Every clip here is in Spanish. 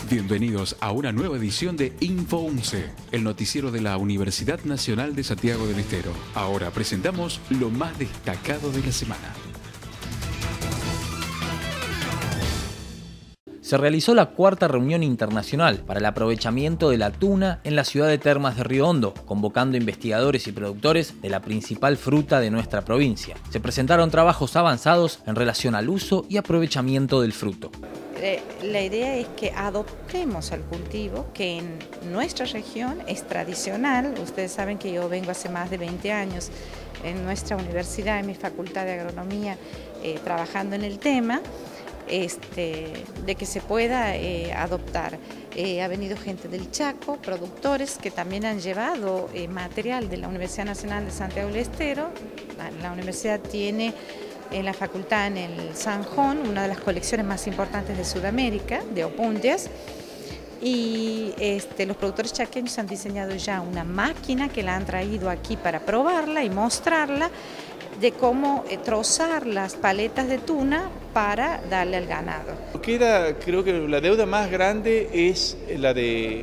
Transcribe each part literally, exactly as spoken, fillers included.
Bienvenidos a una nueva edición de Info once, el noticiero de la Universidad Nacional de Santiago del Estero. Ahora presentamos lo más destacado de la semana. Se realizó la cuarta reunión internacional para el aprovechamiento de la tuna en la ciudad de Termas de Río Hondo, convocando investigadores y productores de la principal fruta de nuestra provincia. Se presentaron trabajos avanzados en relación al uso y aprovechamiento del fruto. La idea es que adoptemos al cultivo que en nuestra región es tradicional. Ustedes saben que yo vengo hace más de veinte años en nuestra universidad, en mi facultad de agronomía, eh, trabajando en el tema. Este, de que se pueda eh, adoptar. Eh, ha venido gente del Chaco, productores que también han llevado eh, material de la Universidad Nacional de Santiago del Estero. La, la universidad tiene en la facultad, en el Sanjón, una de las colecciones más importantes de Sudamérica, de opuntias. Y este, los productores chaqueños han diseñado ya una máquina que la han traído aquí para probarla y mostrarla, de cómo trozar las paletas de tuna para darle al ganado. Queda, creo que la deuda más grande es la de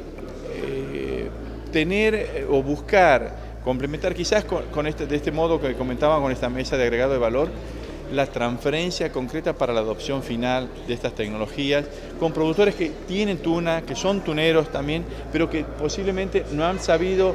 eh, tener o buscar, complementar quizás con, con este, de este modo que comentaba con esta mesa de agregado de valor, la transferencia concreta para la adopción final de estas tecnologías, con productores que tienen tuna, que son tuneros también, pero que posiblemente no han sabido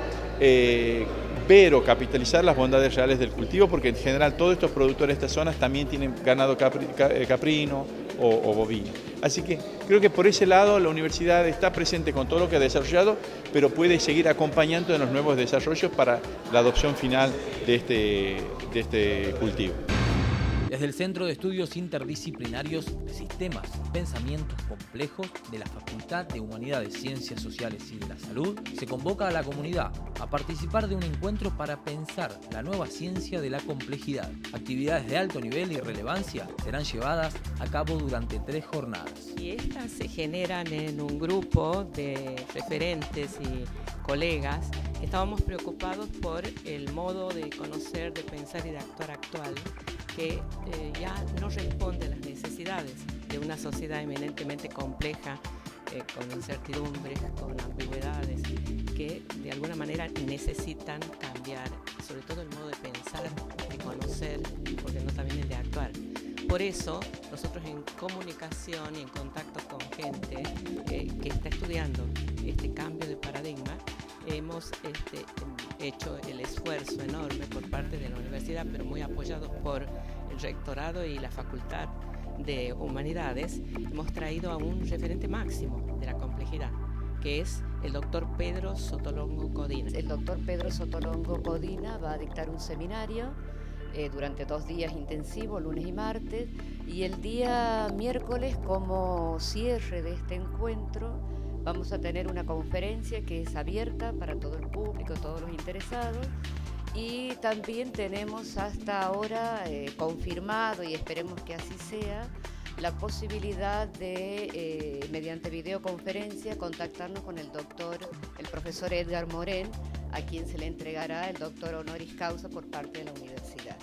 eh, ver o capitalizar las bondades reales del cultivo, porque en general todos estos productores de estas zonas también tienen ganado capri, caprino o, o bovino. Así que creo que por ese lado la universidad está presente con todo lo que ha desarrollado, pero puede seguir acompañando en los nuevos desarrollos para la adopción final de este, de este cultivo. Desde el Centro de Estudios Interdisciplinarios de Sistemas y Pensamientos Complejos de la Facultad de Humanidades, Ciencias Sociales y de la Salud, se convoca a la comunidad a participar de un encuentro para pensar la nueva ciencia de la complejidad. Actividades de alto nivel y relevancia serán llevadas a cabo durante tres jornadas. Y estas se generan en un grupo de referentes y colegas. Estábamos preocupados por el modo de conocer, de pensar y de actuar actual, que eh, ya no responde a las necesidades de una sociedad eminentemente compleja, eh, con incertidumbres, con ambigüedades, que de alguna manera necesitan cambiar, sobre todo el modo de pensar, de conocer, porque no también el de actuar. Por eso, nosotros en comunicación y en contacto con gente eh, que está estudiando este cambio de paradigma, hemos este, hecho el esfuerzo enorme por parte de la universidad, pero muy apoyados por el rectorado y la Facultad de Humanidades. Hemos traído a un referente máximo de la complejidad, que es el doctor Pedro Sotolongo Codina. El doctor Pedro Sotolongo Codina va a dictar un seminario eh, durante dos días intensivos, lunes y martes, y el día miércoles, como cierre de este encuentro, vamos a tener una conferencia que es abierta para todo el público, todos los interesados, y también tenemos hasta ahora eh, confirmado, y esperemos que así sea, la posibilidad de, eh, mediante videoconferencia, contactarnos con el doctor, el profesor Edgar Morén, a quien se le entregará el doctor honoris causa por parte de la universidad.